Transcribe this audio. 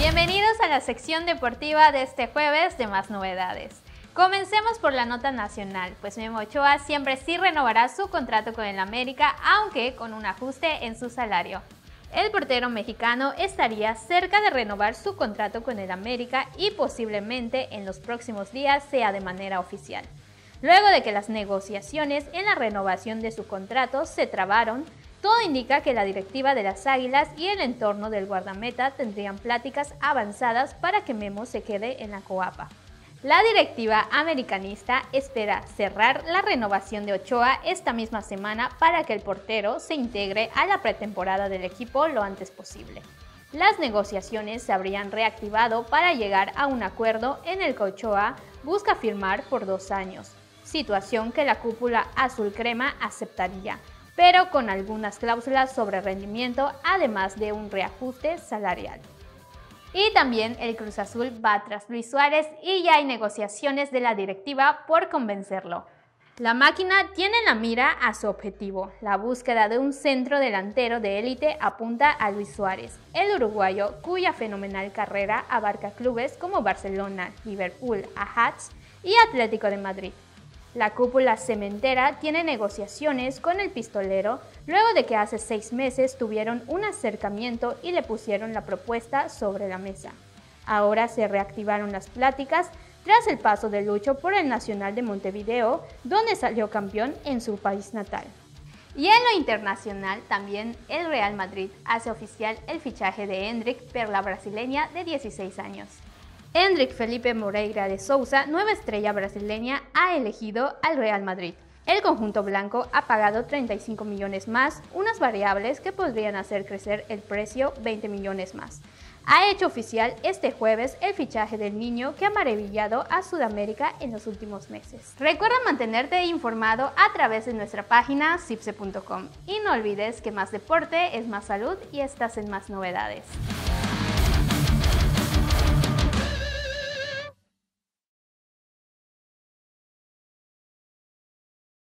Bienvenidos a la sección deportiva de este jueves de Más Novedades. Comencemos por la nota nacional, pues Memo Ochoa siempre sí renovará su contrato con el América, aunque con un ajuste en su salario. El portero mexicano estaría cerca de renovar su contrato con el América y posiblemente en los próximos días sea de manera oficial. Luego de que las negociaciones en la renovación de su contrato se trabaron, todo indica que la directiva de las Águilas y el entorno del guardameta tendrían pláticas avanzadas para que Memo se quede en la Coapa. La directiva americanista espera cerrar la renovación de Ochoa esta misma semana para que el portero se integre a la pretemporada del equipo lo antes posible. Las negociaciones se habrían reactivado para llegar a un acuerdo en el que Ochoa busca firmar por 2 años, situación que la cúpula azul crema aceptaría, pero con algunas cláusulas sobre rendimiento, además de un reajuste salarial. Y también el Cruz Azul va tras Luis Suárez y ya hay negociaciones de la directiva por convencerlo. La máquina tiene en la mira a su objetivo. La búsqueda de un centro delantero de élite apunta a Luis Suárez, el uruguayo cuya fenomenal carrera abarca clubes como Barcelona, Liverpool, Ajax y Atlético de Madrid. La cúpula cementera tiene negociaciones con el pistolero luego de que hace 6 meses tuvieron un acercamiento y le pusieron la propuesta sobre la mesa. Ahora se reactivaron las pláticas tras el paso de Lucho por el Nacional de Montevideo, donde salió campeón en su país natal. Y en lo internacional, también el Real Madrid hace oficial el fichaje de Endrick por la brasileña de 16 años. Endrick Felipe Moreira de Souza, nueva estrella brasileña, ha elegido al Real Madrid. El conjunto blanco ha pagado 35 millones más, unas variables que podrían hacer crecer el precio 20 millones más. Ha hecho oficial este jueves el fichaje del niño que ha maravillado a Sudamérica en los últimos meses. Recuerda mantenerte informado a través de nuestra página cipse.com y no olvides que más deporte es más salud y estás en Más Novedades.